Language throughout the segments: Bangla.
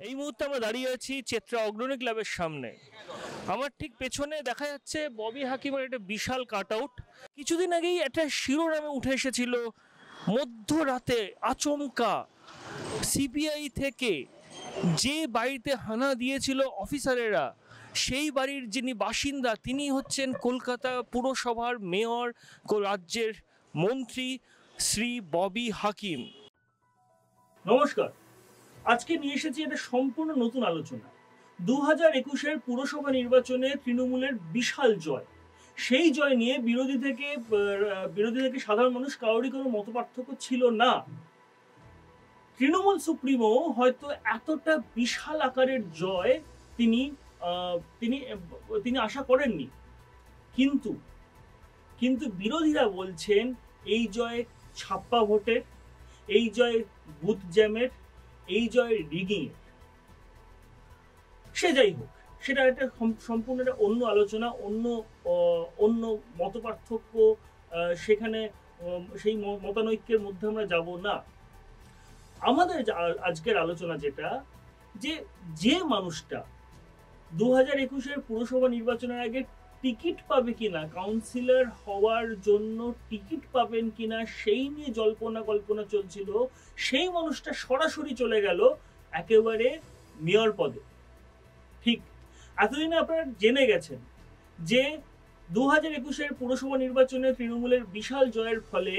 এই মুহূর্তে আমরা দাঁড়িয়ে আছি চেত্রা অগ্রণী ক্লাবের সামনে। আমার ঠিক পেছনে দেখা যাচ্ছে ববি হাকিমের একটা বিশাল কাট আউট। কিছুদিন আগেই একটা শিরোনামে উঠে এসেছিল, মধ্যরাতে আচমকা সিবিআই থেকে যে বাড়িতে হানা দিয়েছিল অফিসারেরা, সেই বাড়ির যিনি বাসিন্দা তিনি হচ্ছেন কলকাতা পুরসভার মেয়র, রাজ্যের মন্ত্রী শ্রী ববি হাকিম। নমস্কার, আজকে নিয়ে এসেছি একটা সম্পূর্ণ নতুন আলোচনা। 2021-এর পুরসভা নির্বাচনে তৃণমূলের বিশাল জয়। সেই জয় নিয়ে বিরোধী থেকে সাধারণ মানুষ কারোরই কোনো মতপার্থক্য ছিল না। তৃণমূল সুপ্রিমো হয়তো এতটা বিশাল আকারের জয় তিনি তিনি আশা করেননি, কিন্তু বিরোধীরা বলছেন এই জয় ছাপ্পা ভোটের, এই জয় বুথ জ্যামের, এই জয় রিগিং। সে যাই হোক, সেটা একটা সম্পূর্ণ একটা অন্য আলোচনা, অন্য মতপার্থক্য, সেখানে সেই মতানৈক্যের মধ্যে আমরা যাব না। আমাদের আজকের আলোচনা যেটা, যে মানুষটা 2021-এর পুরসভা নির্বাচনের আগে টিকিট পাবে কিনা, কাউন্সিলর হওয়ার জন্য টিকিট পাবেন কিনা সেই নিয়ে জল্পনা কল্পনা চলছিল, সেই মানুষটা সরাসরি চলে গেল একেবারে মেয়র পদে। ঠিক এতদিনে আপনারা জেনে গেছেন যে 2021-এর পুরসভা নির্বাচনে তৃণমূলের বিশাল জয়ের ফলে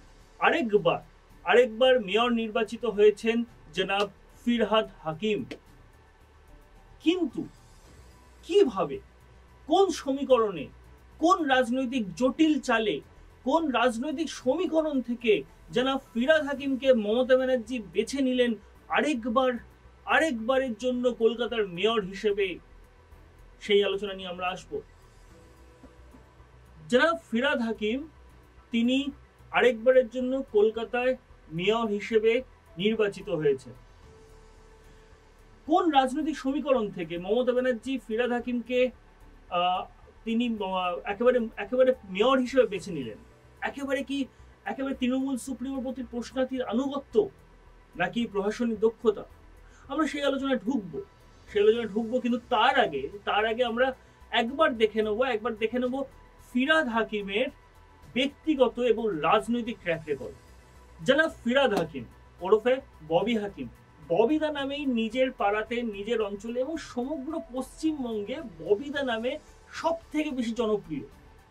আরেকবার মেয়র নির্বাচিত হয়েছেন জনাব ফিরহাদ হাকিম। কিন্তু কিভাবে, কোন সমীকরণে, কোন রাজনৈতিক জটিল চালে, কোন রাজনৈতিক সমীকরণ থেকে জনাব ফিরহাদ হাকিমকে মমতা ব্যানার্জি বেছে নিলেন আরেকবারের জন্য কলকাতার মেয়র হিসেবে, সেই আলোচনা নিয়ে আমরা আসবো। জনাব ফিরহাদ হাকিম তিনি আরেকবারের জন্য কলকাতায় মেয়র হিসেবে নির্বাচিত হয়েছে। কোন রাজনৈতিক সমীকরণ থেকে মমতা ব্যানার্জি ফিরহাদ হাকিমকে তিনি একেবারে মেয়র হিসেবে বেছে নিলেন? একেবারে তৃণমূল সুপ্রিমোর প্রতি প্রশ্নাতীত আনুগত্য, নাকি প্রশাসনিক দক্ষতা? আমরা সেই আলোচনায় ঢুকবো, কিন্তু তার আগে আমরা একবার দেখে নেব ফিরহাদ হাকিমের ব্যক্তিগত এবং রাজনৈতিক ট্র্যাক রেকর্ড। জনাব ফিরহাদ হাকিম ওরফে ববি হাকিম, ববিদা নামেই নিজের পাড়াতে, নিজের অঞ্চলে এবং সমগ্র পশ্চিমবঙ্গে ববিদা নামে সব থেকে বেশি জনপ্রিয়।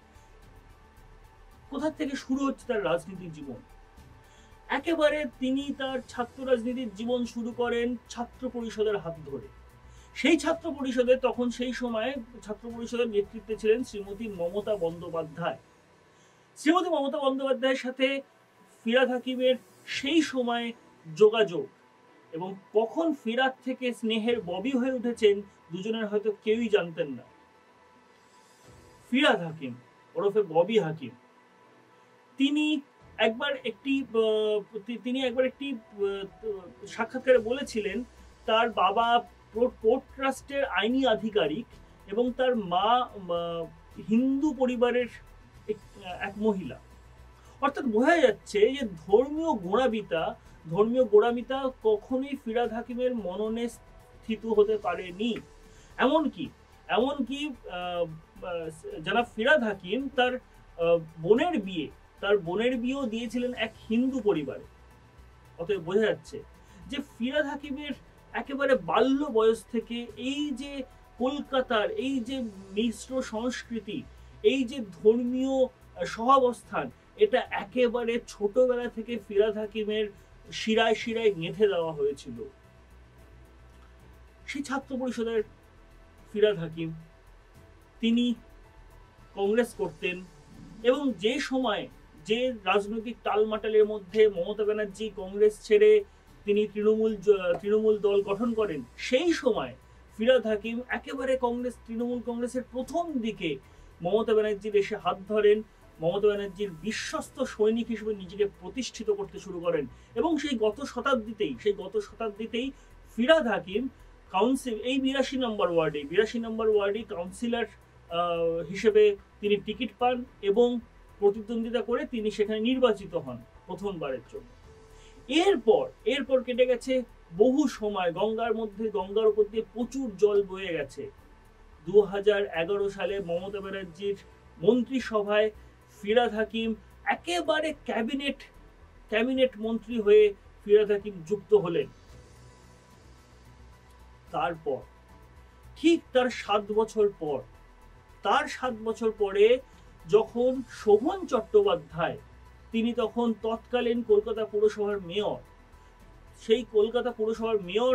কোথা থেকে শুরু হচ্ছে তার রাজনীতির জীবন? একেবারে তিনি তার ছাত্র রাজনীতির জীবন শুরু করেন ছাত্র পরিষদের হাত ধরে। সেই ছাত্র পরিষদে সেই সময় ছাত্র পরিষদের নেতৃত্বে ছিলেন শ্রীমতী মমতা বন্দ্যোপাধ্যায়। শ্রীমতী মমতা বন্দ্যোপাধ্যায়ের সাথে ফিরহাদ হাকিমের সেই সময় যোগাযোগ, এবং কখন ফিরহাদ থেকে স্নেহের ববি হয়ে উঠেছেন দুজনের হয়তো কেউই জানতেন না। ফিরহাদ হাকিম ওরফে ববি হাকিম তিনি একবার একটি সাক্ষাৎকারে বলেছিলেন তার বাবা পোর্ট ট্রাস্টের আইনি আধিকারিক এবং তার মা হিন্দু পরিবারের এক মহিলা। অর্থাৎ বোঝা যাচ্ছে যে ধর্মীয় গোঁড়ামিতা কখনোই ফিরহাদ হাকিমের মননে স্থিত হতে পারেনি। এমনকি জনাব ফিরহাদ হাকিম তার বোনের বিয়েও দিয়েছিলেন এক হিন্দু পরিবারে। অতএব বোঝা যাচ্ছে যে ফিরহাদ হাকিমের একেবারে বাল্য বয়স থেকে এই যে কলকাতার এই যে মিশ্র সংস্কৃতি, এই যে ধর্মীয় সহাবস্থান, এটা একেবারে ছোটবেলা থেকে ফিরহাদ হাকিমের শিরায় শিরায় গেঁথে দেওয়া হয়েছিল। সেই ছাত্র পরিষদের ফিরহাদ হাকিম তিনি কংগ্রেস করতেন, এবং যে সময় যে রাজনৈতিক টালমাটালের মধ্যে মমতা ব্যানার্জি কংগ্রেস ছেড়ে তিনি তৃণমূল দল গঠন করেন, সেই সময় ফিরহাদ হাকিম একেবারে তৃণমূল কংগ্রেসের প্রথম দিকে মমতা ব্যানার্জির এসে হাত ধরেন, মমতা ব্যানার্জির বিশ্বস্ত সৈনিক হিসেবে নিজেকে প্রতিষ্ঠিত করতে শুরু করেন। এবং সেই গত শতাব্দীতেই ফিরহাদ হাকিম এই 82 নম্বর ওয়ার্ডে কাউন্সিলর হিসেবে তিনি টিকিট পান এবং প্রতিদ্বন্দ্বিতা করে তিনি সেখানে নির্বাচিত হন প্রথমবারের জন্য। এরপর কেটে গেছে বহু সময় গঙ্গার উপর দিয়ে প্রচুর জল বয়ে গেছে। 2011 সালে মমতা ব্যানার্জির মন্ত্রিসভায় ফিরহাদ হাকিম একেবারে ক্যাবিনেট মন্ত্রী হয়ে ফিরহাদ হাকিম যুক্ত হলেন। তারপর ঠিক তার 7 বছর পরে যখন শোভন চট্টোপাধ্যায়, তিনি তখন তৎকালীন কলকাতা পুরসভার মেয়র, সেই কলকাতা পুরসভার মেয়র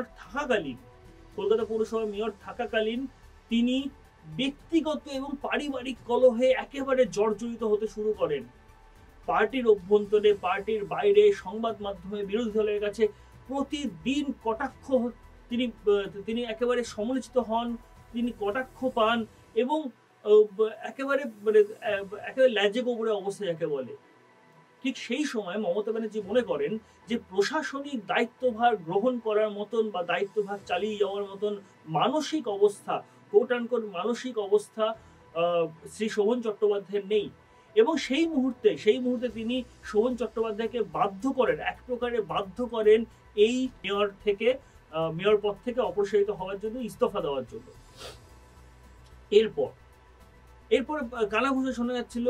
থাকাকালীন তিনি ব্যক্তিগত এবং পারিবারিক কলহে একেবারে জর্জরিত হতে শুরু করেন। পার্টির অভ্যন্তরে, পার্টির বাইরে, সংবাদ মাধ্যমে, বিরোধী দলের কাছে প্রতিদিন কটাক্ষ, তিনি একেবারে সমালোচিত হন, তিনি কটাক্ষ পান এবং একেবারে ল্যাজে গোবরে অবস্থা যাকে বলে। ঠিক সেই সময় মমতা ব্যানার্জি মনে করেন যে প্রশাসনিক দায়িত্বভার গ্রহণ করার মতন বা দায়িত্বভার চালিয়ে যাওয়ার মতন মানসিক অবস্থা, কোট আনকোট মানসিক অবস্থা শ্রী শোভন চট্টোপাধ্যায়ের নেই। এবং সেই মুহূর্তে তিনি শোভন চট্টোপাধ্যায়কে এক প্রকারে বাধ্য করেন এই মেয়র পদ থেকে অপসারিত হওয়ার জন্য, ইস্তফা দেওয়ার জন্য। এরপর কানাঘুষো শোনা যাচ্ছিল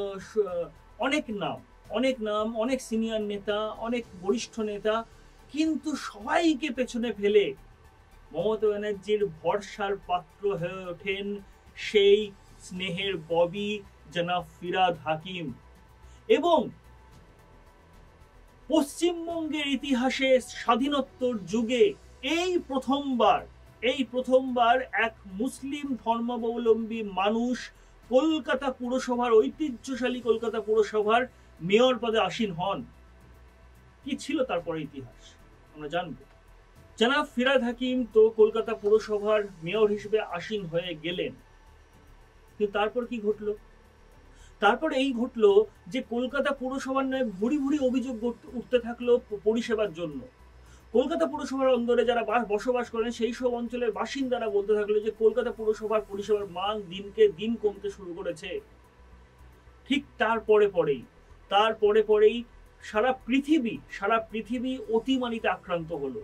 অনেক নাম, অনেক সিনিয়র নেতা, অনেক বরিষ্ঠ নেতা, কিন্তু সবাইকে পেছনে ফেলে মমতা ব্যানার্জির ভরসার পাত্র হয়ে ওঠেন সেই স্নেহের ববি জনাব ফিরহাদ হাকিম। এবং পশ্চিমবঙ্গের ইতিহাসে স্বাধীনোত্তর যুগে এই প্রথমবার এক মুসলিম ধর্মাবলম্বী মানুষ কলকাতা পুরসভার, ঐতিহ্যশালী কলকাতা পুরসভার মেয়র পদে আসীন হন। কি ছিল তারপরে ইতিহাস আমরা জানব। জনাব ফিরহাদ হাকিম তো কলকাতা পুরসভার মেয়র হিসেবে আসীন হয়ে গেলেন, কিন্তু তারপর কি ঘটলো? তারপরে এই ঘটলো যে কলকাতা পুরসভার নয় ভুরি অভিযোগ উঠতে থাকলো পরিষেবার জন্য। কলকাতা পুরসভার অন্দরে যারা বসবাস করেন সেই সব অঞ্চলের বাসিন্দারা বলতে থাকলো যে কলকাতা পুরসভার পরিষেবার মান দিনকে দিন কমতে শুরু করেছে। ঠিক তারপরে পরেই সারা পৃথিবী অতিমারিতে আক্রান্ত হলো।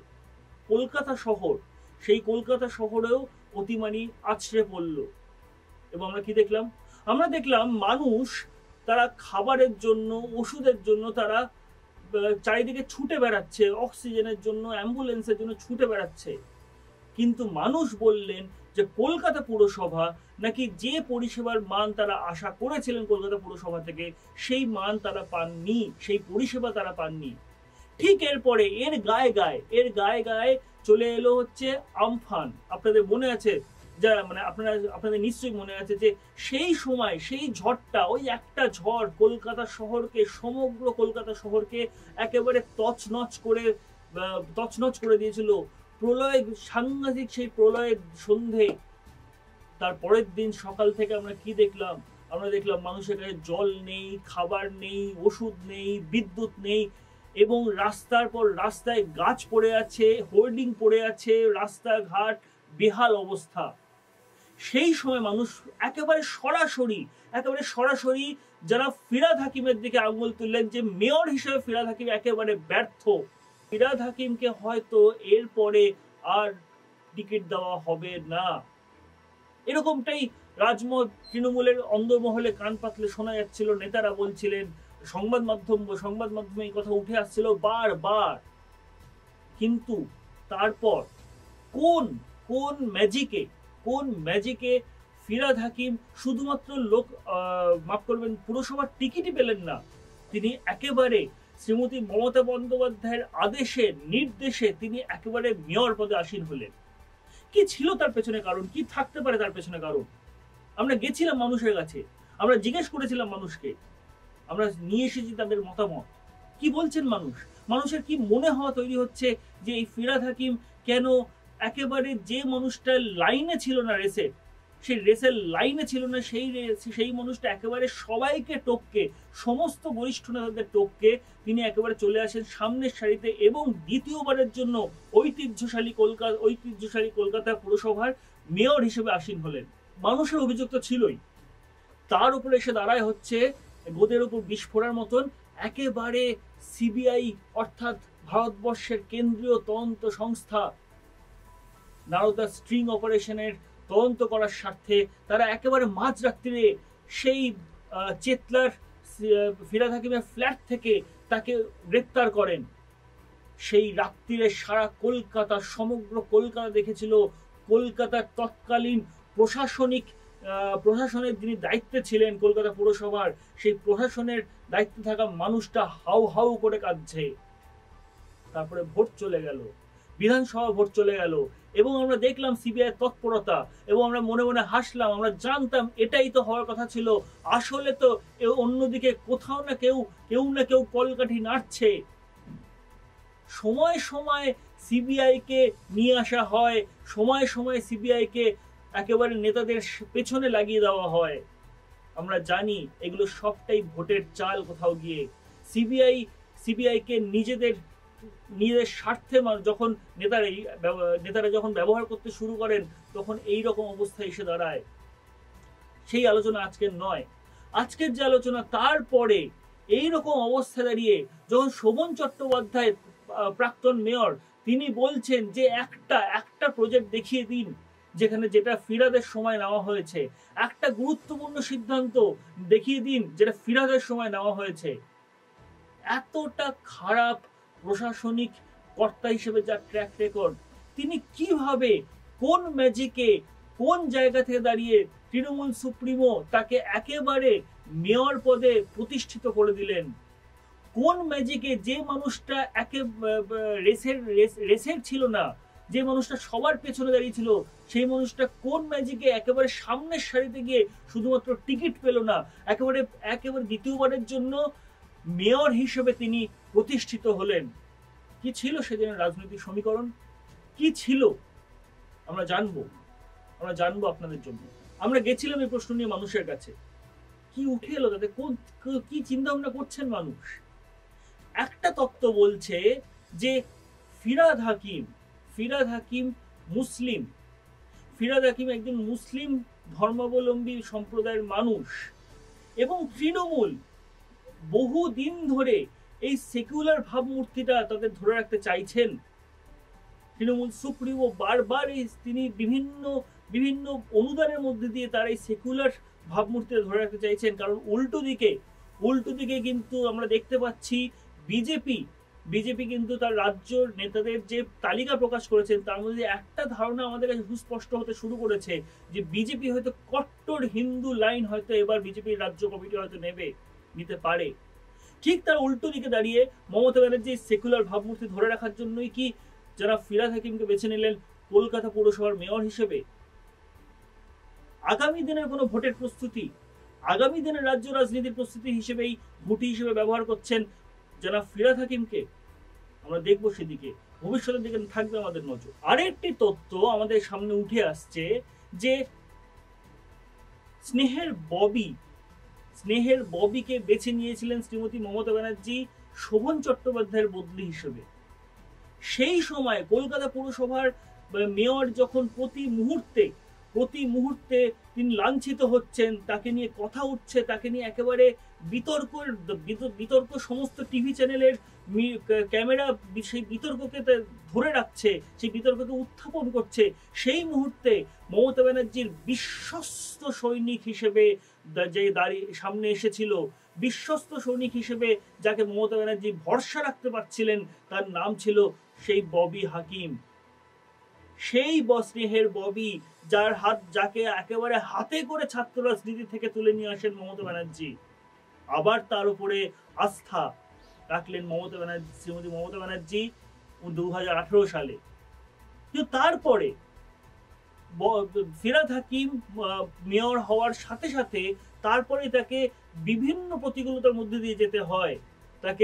সেই কলকাতা শহরেও অতিমারি আছড়ে পড়লো। এবং আমরা দেখলাম মানুষ তারা খাবারের জন্য, ওষুধের জন্য তারা চারিদিকে ছুটে বেড়াচ্ছে, অক্সিজেনের জন্য, অ্যাম্বুলেন্সের জন্য ছুটে বেড়াচ্ছে। কিন্তু মানুষ বললেন যে কলকাতা পুরসভা নাকি যে পরিষেবার মান তারা আশা করেছিলেন কলকাতা পুরসভা থেকে, সেই মান তারা পাননি, সেই পরিষেবা তারা পাননি। ঠিক এরপরে এর গায়ে গায়ে চলে এলো হচ্ছে আমফান। আপনাদের মনে আছে, আপনাদের নিশ্চয়ই মনে আছে যে সেই সময় সেই ঝড়টা, ওই একটা ঝড় সমগ্র কলকাতা শহরকে একেবারে তছনছ করে দিয়েছিল। সাংঘাতিক সেই প্রলয়ের সন্ধে, তার পরের দিন সকাল থেকে আমরা কি দেখলাম? আমরা দেখলাম মানুষের কাছে জল নেই, খাবার নেই, ওষুধ নেই, বিদ্যুৎ নেই, এবং রাস্তার পর রাস্তায় গাছ পড়ে আছে, হোর্ডিং পড়ে আছে, রাস্তাঘাট বেহাল অবস্থা। সেই সময় মানুষ একেবারে সরাসরি যারা ফিরহাদ হাকিমের দিকে আঙুল তুললেন যে মেয়র হিসেবে ফিরহাদ হাকিম একেবারে ব্যর্থ। ফিরহাদ হাকিমকে হয়তো এরপরে আর টিকিট দেওয়া হবে না, এরকমটাই তৃণমূলের অন্দরমহলে কান পাতলে শোনা যাচ্ছিল। নেতারা বলছিলেন, সংবাদ মাধ্যমে এই কথা উঠে আসছিল বারবার। কিন্তু তারপর কোন ম্যাজিকে ফিরহাদ হাকিম শুধুমাত্র পুরসভার টিকিটই পেলেন না, তিনি একেবারে শ্রীমতী মমতা বন্দ্যোপাধ্যায়ের নির্দেশে তিনি একেবারে মেয়র পদে আসীন হলেন। কি ছিল তার পেছনে কারণ? কি থাকতে পারে তার পেছনে কারণ? আমরা গেছিলাম মানুষের কাছে, আমরা জিজ্ঞেস করেছিলাম মানুষকে, আমরা নিয়ে এসেছি তাদের মতামত। কি বলছেন মানুষের কি মনে হওয়া তৈরি হচ্ছে যে এই ফিরহাদ হাকিম কেন একেবারে যে মানুষটা লাইনে ছিল না, রেসের লাইনে ছিল না, সেই মানুষটা একেবারে সবাইকে টপকে, সমস্ত বরিষ্ঠ নেতাদের টপকে তিনি একেবারে চলে আসেন সামনের সারিতে এবং দ্বিতীয়বারের জন্য ঐতিহ্যশালী কলকাতা পুরসভার মেয়র হিসেবে আসীন হলেন। মানুষের অভিযোগ তো ছিলই, তার উপরে এসে দাঁড়ায় হচ্ছে গোদের উপর বিষ ফোড়ার মতন একেবারে সিবিআই অর্থাৎ ভারতবর্ষের কেন্দ্রীয় তদন্ত সংস্থা নারদা স্ট্রিং অপারেশনের তদন্ত করার স্বার্থে তারা একেবারে মাঝরাত্রিরে সেই চেতলার ফিরহাদ হাকিমের ফ্ল্যাট থেকে তাকে গ্রেপ্তার করেন। সেই রাত্রিরে সারা কলকাতা, সমগ্র কলকাতা দেখেছিল। কলকাতার তৎকালীন প্রশাসনের যিনি দায়িত্বে ছিলেন কলকাতা পুরসভার, সেই প্রশাসনের দায়িত্বে থাকা মানুষটা হাউ হাউ করে কাঁদছে। তারপরে ভোট চলে গেল, বিধানসভা ভোট চলে গেল, এবং আমরা দেখলাম সিবিআই তৎপরতা, এবং আমরা মনে মনে হাসলাম। আমরা জানতাম এটাই তো হওয়ার কথা ছিল। আসলে তো অন্যদিকে কোথাও না কেউ কলকাঠি নাড়ছে। সময় সময় সিবিআই কে নিয়ে আসা হয়, সময় সময় সিবিআই কে একেবারে নেতাদের পেছনে লাগিয়ে দেওয়া হয়। আমরা জানি এগুলো সবটাই ভোটের চাল। কোথাও গিয়ে সিবিআই কে নিজেদের স্বার্থে যখন নেতারা যখন ব্যবহার করতে শুরু করেন, তখন এই রকম অবস্থা এসে দাঁড়ায়। সেই আলোচনা আজকের নয়। আজকের যে আলোচনা, তারপরে এইরকম অবস্থা দাঁড়িয়ে যখন শোভন চট্টোপাধ্যায় প্রাক্তন মেয়র, তিনি বলছেন যে একটা প্রজেক্ট দেখিয়ে দিন যেটা ফিরহাদের সময় নেওয়া হয়েছে, একটা গুরুত্বপূর্ণ সিদ্ধান্ত দেখিয়ে দিন যেটা ফিরহাদের সময় নেওয়া হয়েছে। এতটা খারাপ প্রশাসনিক কর্তা হিসেবে যার ট্র্যাক রেকর্ড, তিনি কিভাবে, কোন ম্যাজিকে, কোন জায়গা থেকে দাঁড়িয়ে তৃণমূল সুপ্রিমো তাকে একেবারে মেয়র পদে প্রতিষ্ঠিত করে দিলেন? কোন ম্যাজিকে যে মানুষটা রেসের ছিল না, যে মানুষটা সবার পেছনে দাঁড়িয়ে ছিল, সেই মানুষটা কোন ম্যাজিকে একেবারে সামনের সারিতে গিয়ে শুধুমাত্র টিকিট পেল না, একেবারে দ্বিতীয়বারের জন্য মেয়র হিসেবে তিনি প্রতিষ্ঠিত হলেন? কি ছিল সেদিনের রাজনৈতিক সমীকরণ? কি ছিল আমরা জানবো আপনাদের জন্য। আমরা গেছিলাম এই প্রশ্ন নিয়ে মানুষের কাছে। কি উঠে এলো তাদের, কি চিন্তা ভাবনা করছেন মানুষ? একটা তত্ত্ব বলছে যে ফিরহাদ হাকিম মুসলিম, ফিরহাদ হাকিম একজন মুসলিম ধর্মাবলম্বী সম্প্রদায়ের মানুষ, এবং তৃণমূল বহু দিন ধরে এই সেকুলার ভাবমূর্তিটা তাদের ধরে রাখতে চাইছেন। তৃণমূল সুপ্রিমো বারবার তিনি বিভিন্ন অনুদানের মধ্যে দিয়ে তারা এই সেকুলার ভাবমূর্তিটা ধরে রাখতে চাইছেন। কারণ উল্টো দিকে কিন্তু আমরা দেখতে পাচ্ছি বিজেপি কিন্তু তার রাজ্য নেতাদের যে তালিকা প্রকাশ করেছেন, তার মধ্যে একটা ধারণা আমাদের কাছে সুস্পষ্ট হতে শুরু করেছে যে বিজেপি হয়তো কট্টর হিন্দু লাইন হয়তো এবার বিজেপির রাজ্য কমিটি হয়তো নিতে পারে। ঠিক তার উল্টো দিকে দাঁড়িয়ে মমতা ব্যানার্জি সেকুলার ভাবমূর্তি ধরে রাখার জন্যই কি যারা ফিরহাদ হাকিমকে বেছে নিলেন কলকাতা পৌরসভার মেয়র হিসেবে? আগামী দিনের কোনো ভোটের প্রস্তুতি, আগামী দিনের রাজ্য রাজনীতির প্রস্তুতি হিসেবেই ভোটি হিসেবে ব্যবহার করছেন যারা ফিরহাদ হাকিমকে? আমরা দেখবো সেদিকে, ভবিষ্যতের দিকে থাকবে আমাদের নজর। আরেকটি তথ্য আমাদের সামনে উঠে আসছে যে স্নেহের ববিকে বেছে নিয়েছিলেন শ্রীমতী মমতা ব্যানার্জি শোভন চট্টোপাধ্যায়ের বদলি হিসেবে। সেই সময় কলকাতা পৌরসভার মেয়র যখন প্রতি মুহূর্তে তিনি লাঞ্ছিত হচ্ছেন, তাকে নিয়ে কথা উঠছে, তাকে নিয়ে একেবারে বিতর্ক সমস্ত টিভি চ্যানেলের ক্যামেরা সেই বিতর্ককে ধরে রাখছে, সেই বিতর্ককে উত্থাপন করছে। সেই মুহূর্তে মমতা ব্যানার্জির বিশ্বস্ত সৈনিক হিসেবে যে সামনে এসেছিল, বিশ্বস্ত সৈনিক হিসেবে যাকে মমতা ব্যানার্জি ভরসা রাখতে পারছিলেন, তার নাম ছিল সেই ববি হাকিম। সেই স্নেহের ববি, যাকে একেবারে হাতে করে ছাত্র রাজনীতি থেকে তুলে নিয়ে আসেন মমতা ব্যানার্জি। আবার তার উপরে আস্থা রাখলেন শ্রীমতী মমতা ব্যানার্জি 2018 সালে। কিন্তু তারপরে ফিরহাদ হাকিম মেয়র হওয়ার সাথে সাথে তারপরে তাকে বিভিন্ন প্রতিকূলতার মধ্যে দিয়ে যেতে হয়। তাকে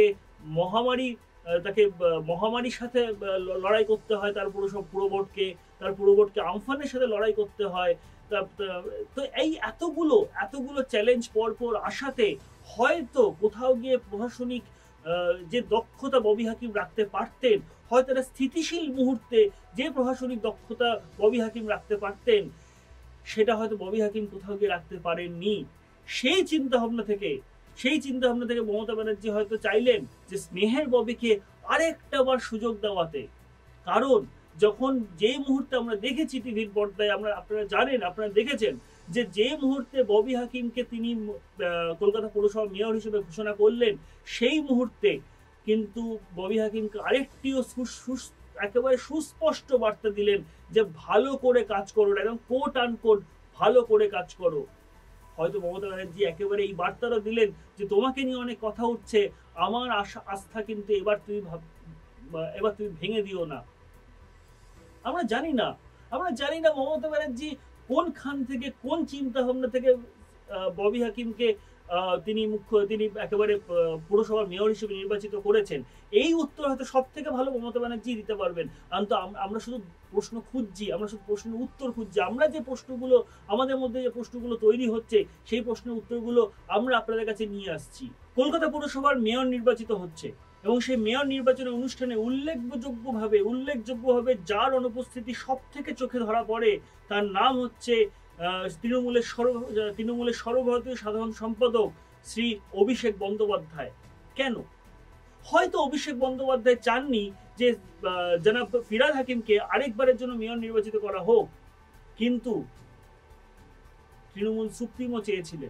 মহামারীর সাথে লড়াই করতে হয়, তার পুরো বোর্ডকে আমফানের সাথে লড়াই করতে হয়। তো এই এতগুলো চ্যালেঞ্জ পরপর আসাতে হয়তো কোথাও গিয়ে প্রশাসনিক যে দক্ষতা ববি হাকিম রাখতে পারতেন, হয়তো একটা স্থিতিশীল মুহূর্তে যে প্রশাসনিক দক্ষতা ববি হাকিম রাখতে পারতেন, সেটা হয়তো ববি হাকিম কোথাও গিয়ে রাখতে পারেননি। সেই চিন্তা ভাবনা থেকে সেই চিন্তা ভাবনা থেকে মমতা ব্যানার্জি হয়তো চাইলেন যে স্নেহের ববিকে আরেকটা বার সুযোগ দেওয়াতে। কারণ যখন যে মুহূর্তে আমরা দেখেছি টিভির পর্দায়, আপনারা জানেন, আপনারা দেখেছেন যে মুহূর্তে ববি হাকিমকে তিনি কলকাতা পৌরসভা মেয়র হিসেবে ঘোষণা করলেন, সেই মুহূর্তে কিন্তু ববি হাকিমকে আরেকটিও একেবারে সুস্পষ্ট বার্তা দিলেন যে ভালো করে কাজ করো, একদম কোট আনকোট ভালো করে কাজ করো। হয়তো মমতা ব্যানার্জি একেবারে এই বার্তাটা দিলেন যে তোমাকে নিয়ে অনেক কথা উঠছে, আমার আস্থা কিন্তু এবার তুমি ভেঙে দিও না। আমরা জানি না মমতা ব্যানার্জি কোনখান থেকে, কোন চিন্তা ভাবনা থেকে ববি হাকিমকে তিনি একেবারে পুরসভার মেয়র হিসেবে নির্বাচিত করেছেন। এই উত্তর হয়তো সব থেকে ভালো মমতা ব্যানার্জি দিতে পারবেন। আমরা শুধু প্রশ্ন খুঁজছি, আমরা শুধু প্রশ্নের উত্তর খুঁজছি। আমরা যে প্রশ্নগুলো, আমাদের মধ্যে যে প্রশ্নগুলো তৈরি হচ্ছে, সেই প্রশ্নের উত্তরগুলো আমরা আপনাদের কাছে নিয়ে আসছি। কলকাতা পুরসভার মেয়র নির্বাচিত হচ্ছে এবং সেই মেয়র নির্বাচনের অনুষ্ঠানে উল্লেখযোগ্যভাবে যার অনুপস্থিতি সব থেকে চোখে ধরা পড়ে, তার নাম হচ্ছে তৃণমূলের সর্বভারতীয় সাধারণ সম্পাদক শ্রী অভিষেক বন্দ্যোপাধ্যায়। কেন? হয়তো অভিষেক বন্দ্যোপাধ্যায় চাননি যে জনাব ফিরহাদ হাকিমকে আরেকবারের জন্য মেয়র নির্বাচিত করা হোক, কিন্তু তৃণমূল সুপ্রিমো চেয়েছিলেন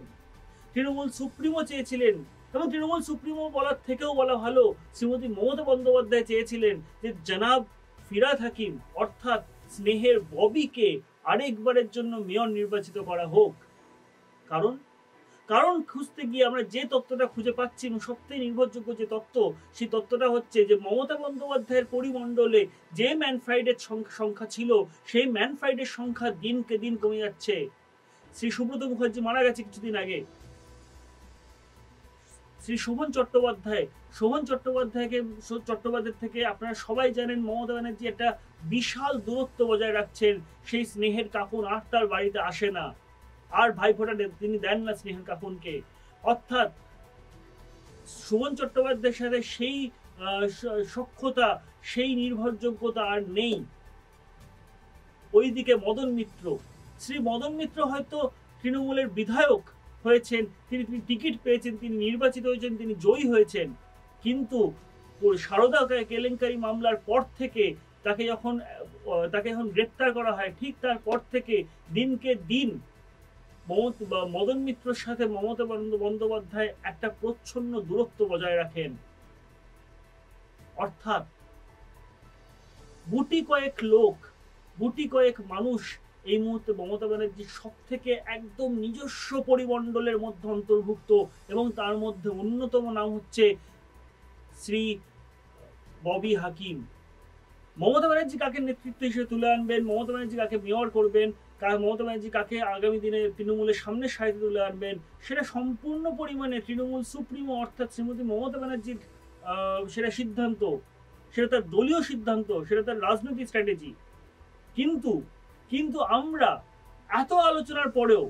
এবং তৃণমূল সুপ্রিমো বলার থেকেও বলা ভালো, শ্রীমতী মমতা বন্দ্যোপাধ্যায় চেয়েছিলেন যে জনাব ফিরহাদ হাকিম অর্থাৎ স্নেহের ববিকে আরেকবারের জন্য মেয়র নির্বাচিত করা হোক। কারণ খুঁজতে গিয়ে আমরা যে তত্ত্বটা খুঁজে পাচ্ছি এবং সবথেকে নির্ভরযোগ্য যে তত্ত্ব, সেই তত্ত্বটা হচ্ছে যে মমতা বন্দ্যোপাধ্যায়ের পরিমণ্ডলে যে ম্যানফ্রাইডের সংখ্যা ছিল, সেই ম্যানফ্রাইডের সংখ্যা দিনকে দিন কমে যাচ্ছে। শ্রী সুব্রত মুখার্জি মারা গেছে কিছুদিন আগে। শ্রী শোভন চট্টোপাধ্যায় থেকে আপনারা সবাই জানেন মমতা ব্যানার্জি একটা বিশাল দূরত্ব বজায় রাখছেন। সেই স্নেহের কাকুন আর তার বাড়িতে আসে না, আর ভাইফোঁটা তিনি দেন না স্নেহের কাকুনকে। অর্থাৎ শোভন চট্টোপাধ্যায়ের সাথে সেই সখ্যতা, সেই নির্ভরযোগ্যতা আর নেই। ওইদিকে শ্রী মদন মিত্র হয়তো তৃণমূলের বিধায়ক হয়েছেন, তিনি টিকিট পেয়েছেন, তিনি নির্বাচিত হয়েছেন, তিনি জয়ী হয়েছেন, কিন্তু সারদা কেলেঙ্কারি মামলার পর থেকে তাকে যখন গ্রেপ্তার করা হয়, ঠিক তারপর থেকে দিনকে দিন মদন মিত্রের সাথে মমতা বন্দ্যোপাধ্যায় একটা প্রচ্ছন্ন দূরত্ব বজায় রাখেন। অর্থাৎ গুটি কয়েক মানুষ এই মুহূর্তে মমতা ব্যানার্জির সব থেকে একদম নিজস্ব পরিমণ্ডলের মধ্যে অন্তর্ভুক্ত, এবং তার মধ্যে অন্যতম নাম হচ্ছে শ্রী ববি হাকিম। মমতা ব্যানার্জি কাকে নেতৃত্ব হিসেবে তুলে আনবেন, মমতা ব্যানার্জি কাকে মেয়র করবেন, মমতা ব্যানার্জি কাকে আগামী দিনে তৃণমূলের সামনের সারিতে তুলে আনবেন, সেটা সম্পূর্ণ পরিমাণে তৃণমূল সুপ্রিমো অর্থাৎ শ্রীমতী মমতা ব্যানার্জির সেটা সিদ্ধান্ত, সেটা তার দলীয় সিদ্ধান্ত, সেটা তার রাজনৈতিক স্ট্র্যাটেজি। কিন্তু আমরা এত আলোচনার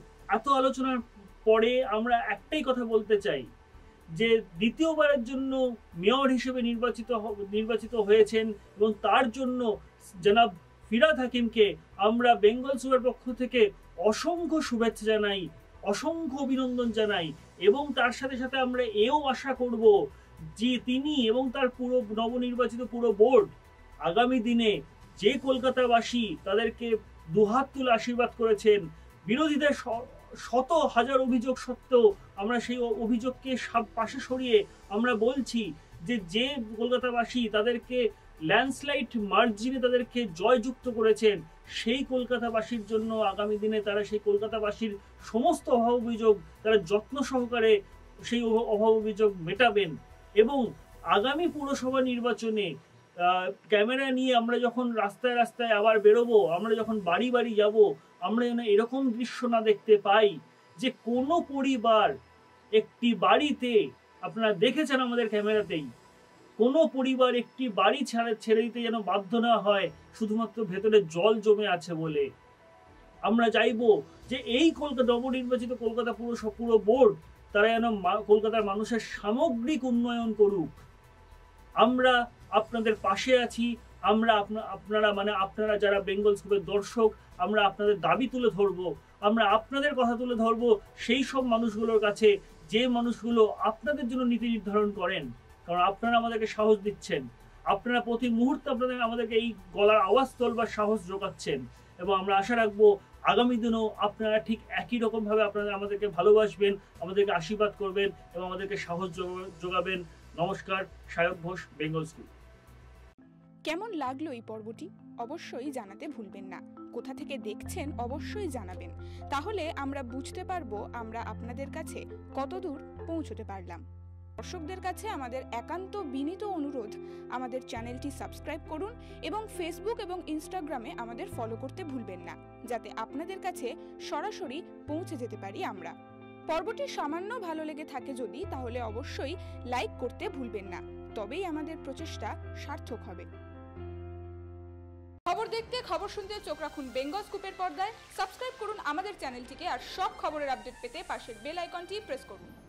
পরে আমরা একটাই কথা বলতে চাই যে দ্বিতীয়বারের জন্য মেয়র হিসেবে নির্বাচিত হয়েছেন এবং তার জন্য জনাব ফিরহাদ হাকিমকে আমরা বেঙ্গল সুপার পক্ষ থেকে অসংখ্য শুভেচ্ছা জানাই, অসংখ্য অভিনন্দন জানাই, এবং তার সাথে সাথে আমরা এও আশা করব যে তিনি এবং তার পুরো নবনির্বাচিত পুরো বোর্ড আগামী দিনে যে কলকাতাবাসী তাদেরকে দুহাত তুলে আশীর্বাদ করেছেন, বিরোধীদের শত হাজার অভিযোগ সত্ত্বেও আমরা সেই অভিযোগকে পাশে সরিয়ে আমরা বলছি যে কলকাতাবাসী তাদেরকে ল্যান্ডস্লাইড মার্জিনে তাদেরকে জয়যুক্ত করেছেন, সেই কলকাতাবাসীর জন্য আগামী দিনে তারা সেই কলকাতাবাসীর সমস্ত অভাব অভিযোগ তারা যত্ন সহকারে সেই অভাব অভিযোগ মেটাবেন। এবং আগামী পুরসভা নির্বাচনে ক্যামেরা নিয়ে আমরা যখন রাস্তায় রাস্তায় আবার বেরোবো, আমরা যখন বাড়ি বাড়ি যাব, আমরা যেন এরকম দৃশ্য না দেখতে পাই যে কোনো পরিবার একটি বাড়িতে, আপনারা দেখেছেন আমাদের ক্যামেরাতেই, কোনো পরিবার একটি বাড়ি ছেড়ে দিতে যেন বাধ্য না হয় শুধুমাত্র ভেতরে জল জমে আছে বলে। আমরা চাইবো যে এই নবনির্বাচিত কলকাতা পুরো বোর্ড তারা যেন কলকাতার মানুষের সামগ্রিক উন্নয়ন করুক। আমরা আপনাদের পাশে আছি, আপনারা যারা বেঙ্গল স্কুপের দর্শক, আমরা আপনাদের দাবি তুলে ধরবো, আমরা আপনাদের কথা তুলে ধরবো সেই সব মানুষগুলোর কাছে যে মানুষগুলো আপনাদের জন্য নীতি নির্ধারণ করেন, কারণ আপনারা আমাদেরকে সাহস দিচ্ছেন, আপনারা প্রতি মুহূর্তে আমাদেরকে এই গলার আওয়াজ তোলবার সাহস যোগাচ্ছেন, এবং আমরা আশা রাখবো আগামী দিনেও আপনারা ঠিক একই রকমভাবে আপনারা আমাদেরকে ভালোবাসবেন, আমাদেরকে আশীর্বাদ করবেন এবং আমাদেরকে সাহস যোগাবেন। নমস্কার, সায়ক ঘোষ, বেঙ্গল স্কুল। কেমন লাগলো এই পর্বটি অবশ্যই জানাতে ভুলবেন না। কোথা থেকে দেখছেন অবশ্যই জানাবেন, তাহলে আমরা বুঝতে পারবো আমরা আপনাদের কাছে কতদূর পৌঁছতে পারলাম। দর্শকদের কাছে আমাদের একান্ত বিনীত অনুরোধ, আমাদের চ্যানেলটি সাবস্ক্রাইব করুন এবং ফেসবুক এবং ইনস্টাগ্রামে আমাদের ফলো করতে ভুলবেন না, যাতে আপনাদের কাছে সরাসরি পৌঁছে যেতে পারি আমরা। পর্বটি সামান্য ভালো লেগে থাকে যদি, তাহলে অবশ্যই লাইক করতে ভুলবেন না, তবেই আমাদের প্রচেষ্টা সার্থক হবে। খবর দেখতে, খবর শুনতে চোখ রাখুন বেঙ্গল স্কুপের পর্দায়। সাবস্ক্রাইব করুন আমাদের চ্যানেলটিকে, আর সব খবরের আপডেট পেতে পাশের বেল আইকনটি প্রেস করুন।